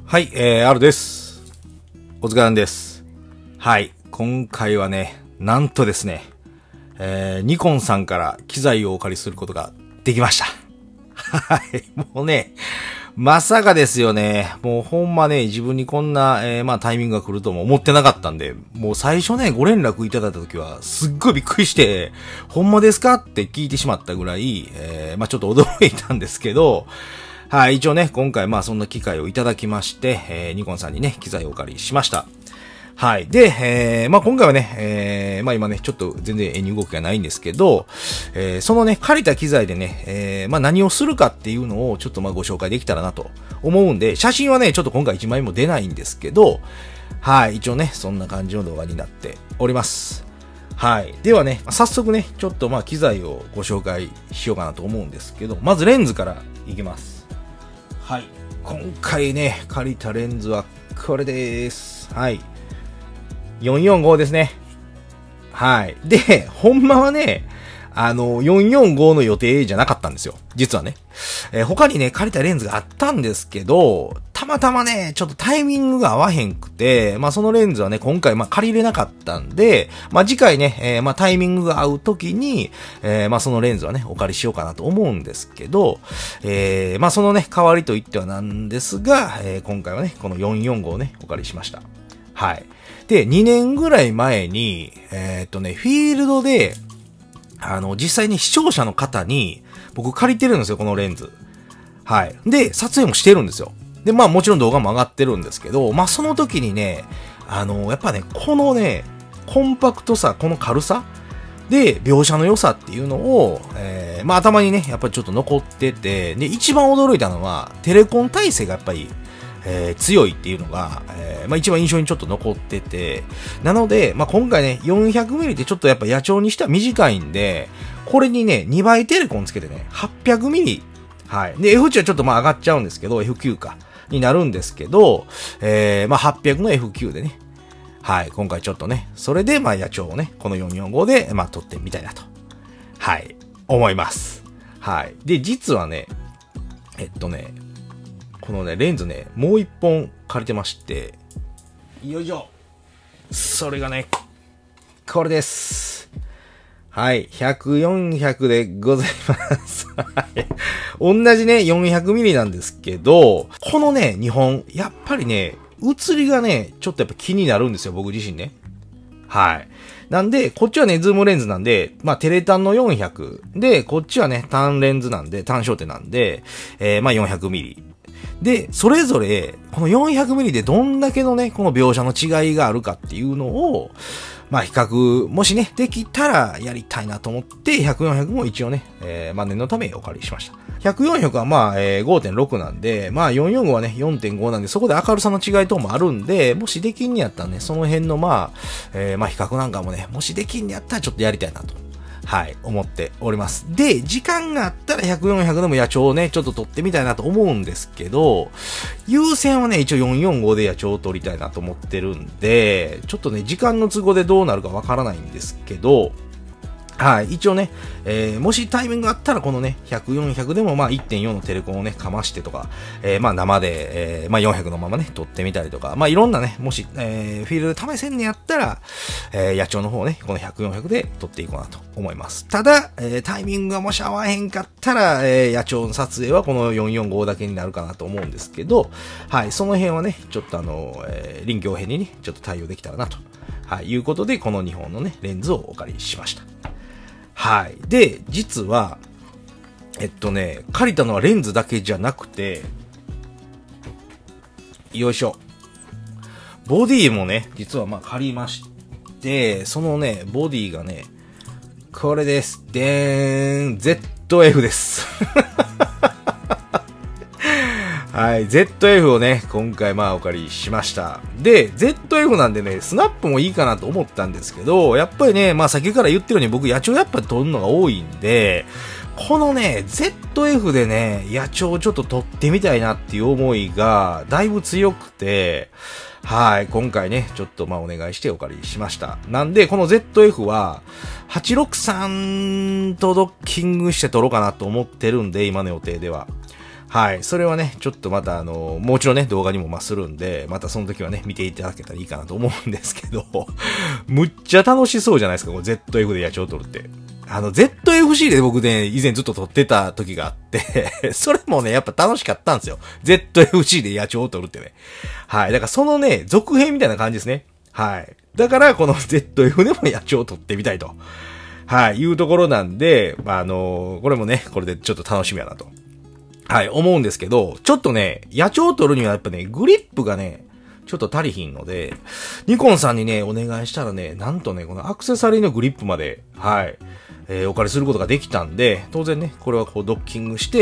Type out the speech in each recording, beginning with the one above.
はい、R です。お疲れ様です。はい、今回はね、なんとですね、ニコンさんから機材をお借りすることができました。はい、もうね、まさかですよね。もうほんまね、自分にこんな、タイミングが来るとも思ってなかったんで、もう最初ね、ご連絡いただいた時は、すっごいびっくりして、ほんまですかって聞いてしまったぐらい、ちょっと驚いたんですけど、はい、一応ね、今回そんな機会をいただきまして、ニコンさんにね、機材をお借りしました。はい。で、今回はね、今ね、ちょっと全然絵に動きがないんですけど、そのね、借りた機材でね、何をするかっていうのをちょっとご紹介できたらなと思うんで、写真はね、ちょっと今回1枚も出ないんですけど、はい、一応ね、そんな感じの動画になっております。はい。ではね、早速ね、ちょっと機材をご紹介しようかなと思うんですけど、まずレンズからいきます。はい。今回ね、借りたレンズはこれです。はい。445ですね。はい。で、ほんまはね、445の予定じゃなかったんですよ。実はね。他にね、借りたレンズがあったんですけど、たまたまね、ちょっとタイミングが合わへんくて、そのレンズはね、今回借りれなかったんで、次回ね、タイミングが合う時に、そのレンズはね、お借りしようかなと思うんですけど、そのね、代わりといってはなんですが、今回はね、この445をね、お借りしました。はい。で、2年ぐらい前に、フィールドで、実際に視聴者の方に、僕借りてるんですよ、このレンズ。はい。で、撮影もしてるんですよ。で、もちろん動画も上がってるんですけど、その時にね、やっぱね、このね、コンパクトさ、この軽さで、描写の良さっていうのを、頭にね、やっぱりちょっと残ってて、で、一番驚いたのは、テレコン体制がやっぱり、強いっていうのが、一番印象にちょっと残ってて、なので、今回ね、400mm ってちょっとやっぱ野鳥にしては短いんで、これにね、2倍テレコンつけてね、800mm。はい。で、F 値はちょっと上がっちゃうんですけど、F9 か。になるんですけど、800の F9 でね、はい、今回ちょっとね、それで野鳥をね、この445で、撮ってみたいなと、はい、思います。はい。で、実はね、このね、レンズね、もう一本借りてまして、よいしょ。それがね、これです。はい、100、400でございます。同じね、400mm なんですけど、このね、2本、やっぱりね、写りがね、ちょっとやっぱ気になるんですよ、僕自身ね。はい。なんで、こっちはね、ズームレンズなんで、テレ単の400。で、こっちはね、単レンズなんで、単焦点なんで、400mm。で、それぞれ、この 400mm でどんだけのね、この描写の違いがあるかっていうのを、比較、もしね、できたらやりたいなと思って、100、400も一応ね、念のためお借りしました。100、400は5.6 なんで、445はね、4.5 なんで、そこで明るさの違い等もあるんで、もしできんにやったらね、その辺の比較なんかもね、もしできんにやったらちょっとやりたいなと。はい、思っております。で、時間があったら100、400でも野鳥をね、ちょっと撮ってみたいなと思うんですけど、優先はね、一応445で野鳥を撮りたいなと思ってるんで、ちょっとね、時間の都合でどうなるかわからないんですけど、はい。一応ね、もしタイミングがあったら、このね、100、400でも1.4 のテレコンをね、かましてとか、生で、400のままね、撮ってみたりとか、いろんなね、もし、フィールドで試せんねやったら、野鳥の方をね、この100、400で撮っていこうなと思います。ただ、タイミングがもし合わへんかったら、野鳥の撮影はこの445だけになるかなと思うんですけど、はい。その辺はね、ちょっと臨機応変にね、ちょっと対応できたらなと、はい。いうことで、この2本のね、レンズをお借りしました。はい。で、実は、借りたのはレンズだけじゃなくて、よいしょ。ボディもね、実は借りまして、そのね、ボディがね、これです。でーん、ZF です。はい、ZF をね、今回お借りしました。で、ZF なんでね、スナップもいいかなと思ったんですけど、やっぱりね、先から言ってるように僕野鳥やっぱ撮るのが多いんで、このね、ZF でね、野鳥ちょっと撮ってみたいなっていう思いがだいぶ強くて、はい、今回ね、ちょっとお願いしてお借りしました。なんで、この ZF は、863とドッキングして撮ろうかなと思ってるんで、今の予定では。 はい。それはね、ちょっとまたもうちろんね、動画にもするんで、またその時はね、見ていただけたらいいかなと思うんですけど、むっちゃ楽しそうじゃないですか、この ZF で野鳥取るって。ZFC で僕ね、以前ずっと撮ってた時があってそれもね、やっぱ楽しかったんですよ。ZFC で野鳥を撮るってね。はい。だからそのね、続編みたいな感じですね。はい。だから、この ZF でも野鳥を撮ってみたいと。はい。いうところなんで、これもね、これでちょっと楽しみやなと。はい、思うんですけど、ちょっとね、野鳥を取るにはやっぱね、グリップがね、ちょっと足りひんので、ニコンさんにね、お願いしたらね、なんとね、このアクセサリーのグリップまで、はい、お借りすることができたんで、当然ね、これはこうドッキングして、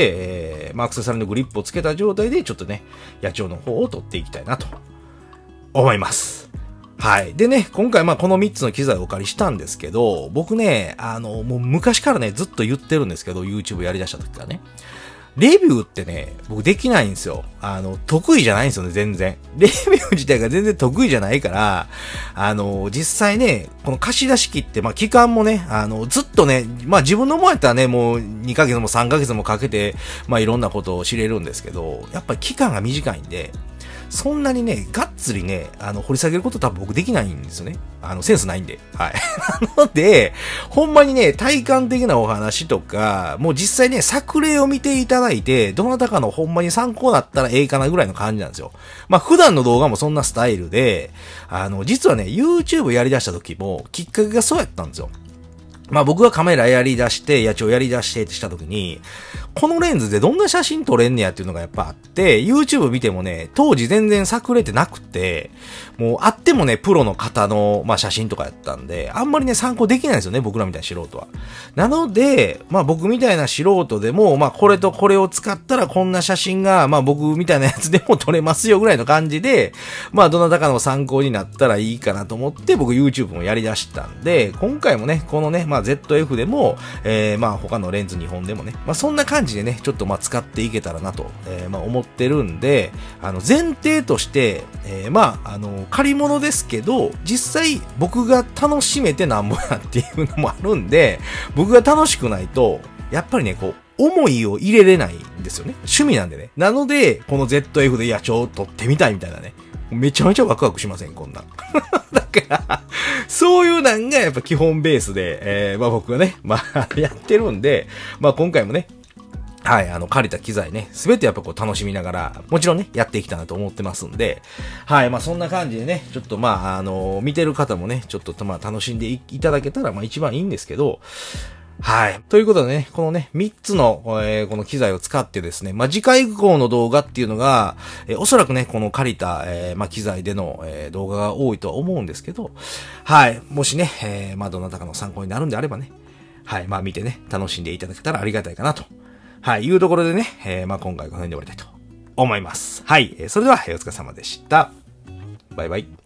アクセサリーのグリップをつけた状態で、ちょっとね、野鳥の方を取っていきたいなと、思います。はい。でね、今回この3つの機材をお借りしたんですけど、僕ね、もう昔からね、ずっと言ってるんですけど、YouTube やり出した時からね。レビューってね、僕できないんですよ。得意じゃないんですよね、全然。レビュー自体が全然得意じゃないから、実際ね、この貸し出し機って、期間もね、ずっとね、自分のもんやったらね、もう2ヶ月も3ヶ月もかけて、いろんなことを知れるんですけど、やっぱり期間が短いんで、そんなにね、がっつりね、掘り下げること多分僕できないんですよね。センスないんで。はい。なので、ほんまにね、体感的なお話とか、もう実際ね、作例を見ていただいて、どなたかのほんまに参考だったらええかなぐらいの感じなんですよ。普段の動画もそんなスタイルで、実はね、YouTube やり出した時も、きっかけがそうやったんですよ。僕がカメラやり出して、野鳥やり出してってした時に、このレンズでどんな写真撮れんねやっていうのがやっぱあって、YouTube 見てもね、当時全然作れてなくて、もうあってもね、プロの方の、写真とかやったんで、あんまりね、参考できないんですよね、僕らみたいな素人は。なので、僕みたいな素人でも、これとこれを使ったらこんな写真が、僕みたいなやつでも撮れますよぐらいの感じで、どなたかの参考になったらいいかなと思って、僕 YouTube もやり出したんで、今回もね、このね、ZF でも、他のレンズ2本でもね、そんな感じでね、ちょっと使っていけたらなと、思ってるんで、前提として、借り物ですけど、実際僕が楽しめてなんぼやっていうのもあるんで、僕が楽しくないと、やっぱりね、思いを入れれないんですよね。趣味なんでね。なので、この ZF で野鳥を撮ってみたいみたいなね。めちゃめちゃワクワクしません、こんなん。だから、そういうなんがやっぱ基本ベースで、僕がね、やってるんで、今回もね、はい、借りた機材ね、すべてやっぱ楽しみながら、もちろんね、やっていきたいなと思ってますんで、はい、そんな感じでね、ちょっと見てる方もね、ちょっと楽しんでいただけたら、一番いいんですけど、はい。ということでね、このね、3つの、この機材を使ってですね、次回以降の動画っていうのが、おそらくね、この借りた、機材での、動画が多いとは思うんですけど、はい。もしね、どなたかの参考になるんであればね、はい。見てね、楽しんでいただけたらありがたいかなと、はい。いうところでね、今回この辺で終わりたいと思います。はい。それでは、お疲れ様でした。バイバイ。